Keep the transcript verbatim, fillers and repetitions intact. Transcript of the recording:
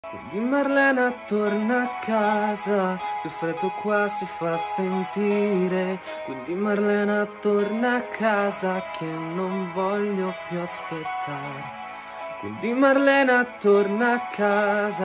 Quindi Marlena torna a casa, che il freddo qua si fa sentire. Quindi Marlena torna a casa, che non voglio più aspettare. Quindi Marlena torna a casa.